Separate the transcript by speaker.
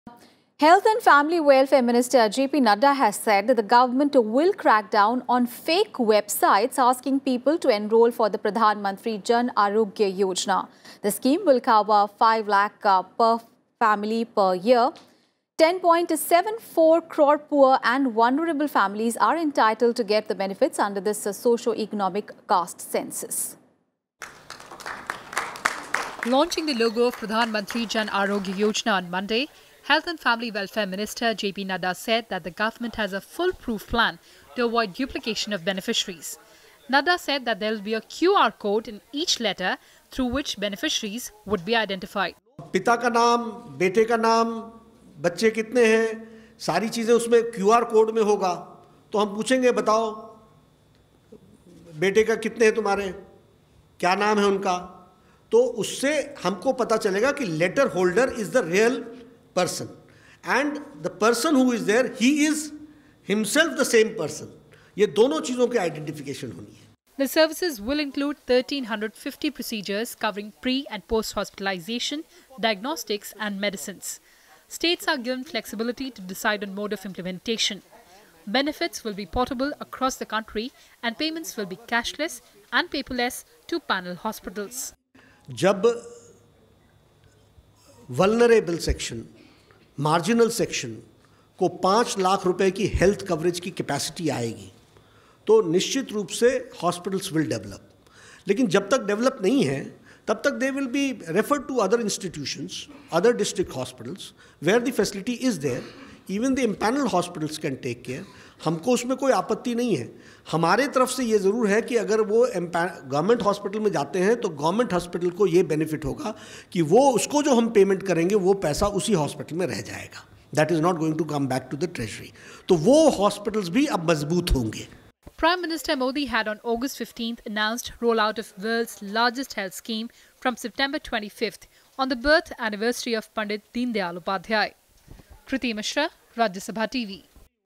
Speaker 1: Health and Family Welfare Minister J.P. Nadda has said that the government will crack down on fake websites asking people to enroll for the Pradhan Mantri Jan Arogya Yojana. The scheme will cover 5 lakh per family per year. 10.74 crore poor and vulnerable families are entitled to get the benefits under this socio-economic caste census.
Speaker 2: Launching the logo of Pradhan Mantri Jan Arogya Yojana on Monday, Health and Family Welfare Minister J.P. Nadda said that the government has a foolproof plan to avoid duplication of beneficiaries. Nadda said that there will be a QR code in each letter through which beneficiaries would be identified.
Speaker 3: पिता का नाम, बेटे का नाम, बच्चे कितने हैं, सारी चीजें उसमें QR कोड में होगा. तो हम पूछेंगे बताओ बेटे का कितने हैं तुम्हारे, क्या नाम है उनका. तो उससे हमको पता चलेगा कि letter holder is the real person and the person who is there, he is himself the same person. ये दोनों चीजों की identification होनी है.
Speaker 2: The services will include 1,350 procedures covering pre- and post-hospitalization, diagnostics and medicines. States are given flexibility to decide on mode of implementation. Benefits will be portable across the country and payments will be cashless and paperless to panel hospitals.
Speaker 3: जब vulnerable section, marginal section को 5 लाख रुपए की health coverage की capacity आएगी तो निश्चित रूप से हॉस्पिटल्स विल डेवलप. लेकिन जब तक डेवलप नहीं है तब तक they will be referred to other institutions, other district hospitals where the facility is there. Even the empanel hospitals can take care. हमको उसमें कोई आपत्ति नहीं है. हमारे तरफ से ये ज़रूर है कि अगर वो गवर्नमेंट हॉस्पिटल में जाते हैं तो गवर्नमेंट हॉस्पिटल को ये बेनिफिट होगा कि वो उसको जो हम पेमेंट करेंगे वो पैसा उसी हॉस्पिटल में रह जाएगा. That is not going to come back to the treasury. तो वो हॉस्पिटल्स भी अब मजबूत होंगे.
Speaker 2: Prime Minister Modi had on August 15th announced rollout of world's largest health scheme from September 25th on the birth anniversary of Pandit Deen Dayal Upadhyay. Kriti Mishra, Rajya Sabha TV.